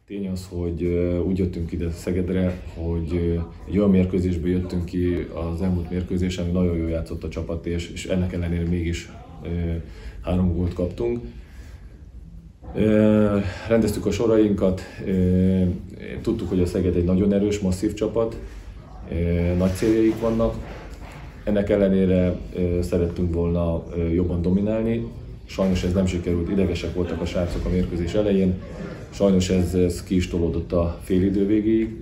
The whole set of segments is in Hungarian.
Tény az, hogy úgy jöttünk ide Szegedre, hogy egy olyan mérkőzésből jöttünk ki az elmúlt mérkőzésen, ami nagyon jól játszott a csapat, és ennek ellenére mégis 3 gólt kaptunk. Rendeztük a sorainkat, tudtuk, hogy a Szeged egy nagyon erős, masszív csapat, nagy céljaik vannak. Ennek ellenére szerettünk volna jobban dominálni. Sajnos ez nem sikerült, idegesek voltak a srácok a mérkőzés elején. Sajnos ez ki is tolódott a félidő végéig.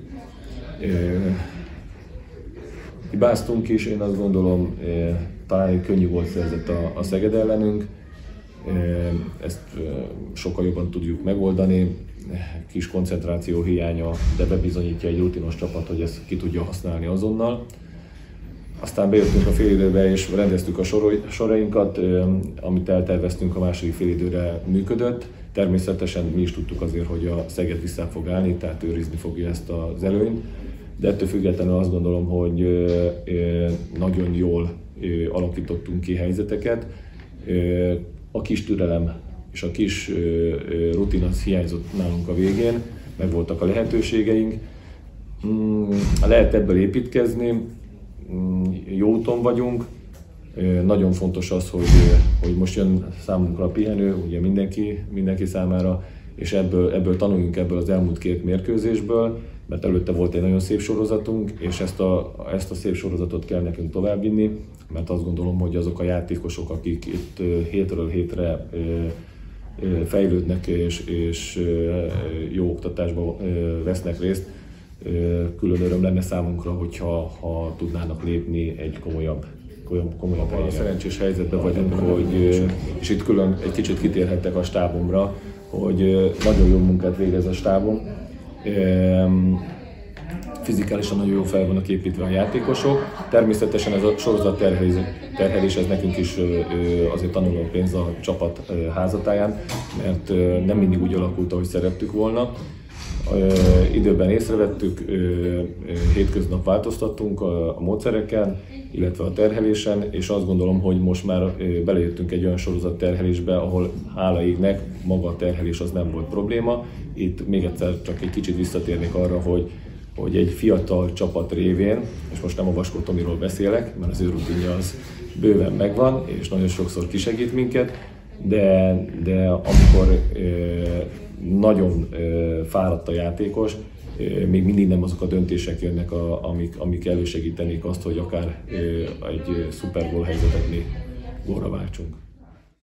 Hibáztunk is, én azt gondolom, talán könnyű volt szerzett a Szeged ellenünk. Ezt sokkal jobban tudjuk megoldani. Kis koncentráció hiánya, de bebizonyítja egy rutinos csapat, hogy ezt ki tudja használni azonnal. Aztán bejöttünk a félidőbe és rendeztük a sorainkat, amit elterveztünk a második félidőre működött. Természetesen mi is tudtuk azért, hogy a Szeged vissza fog állni, tehát őrizni fogja ezt az előnyt. De ettől függetlenül azt gondolom, hogy nagyon jól alakítottunk ki helyzeteket. A kis türelem és a kis rutin az hiányzott nálunk a végén, meg voltak a lehetőségeink. Lehet ebből építkezni, jó úton vagyunk. Nagyon fontos az, hogy most jön számunkra a pihenő, ugye mindenki számára, és ebből tanuljunk ebből az elmúlt 2 mérkőzésből, mert előtte volt egy nagyon szép sorozatunk, és ezt a szép sorozatot kell nekünk továbbvinni, mert azt gondolom, hogy azok a játékosok, akik itt hétről hétre fejlődnek és jó oktatásban vesznek részt, külön öröm lenne számunkra, hogyha tudnának lépni egy komolyabb helyre. Szerencsés helyzetben vagyunk, és itt külön egy kicsit kitérhettek a stábomra, hogy nagyon jó munkát végez a stábom. Fizikálisan nagyon jó fel vannak építve a játékosok. Természetesen ez a sorozat terhelés, ez nekünk is azért tanuló pénz a csapat házatáján, mert nem mindig úgy alakult, ahogy szerettük volna. Időben észrevettük, hétköznap változtattunk a módszereken, illetve a terhelésen, és azt gondolom, hogy most már belejöttünk egy olyan sorozat terhelésbe, ahol hála égnek maga a terhelés az nem volt probléma. Itt még egyszer csak egy kicsit visszatérnék arra, hogy egy fiatal csapat révén, és most nem a Vaskó Tomiról beszélek, mert az ő rutinja az bőven megvan, és nagyon sokszor kisegít minket, de amikor nagyon fáradt a játékos, még mindig nem azok a döntések jönnek, amik elősegítenék azt, hogy akár egy szuper gólhelyzetet mi gólra váltsunk.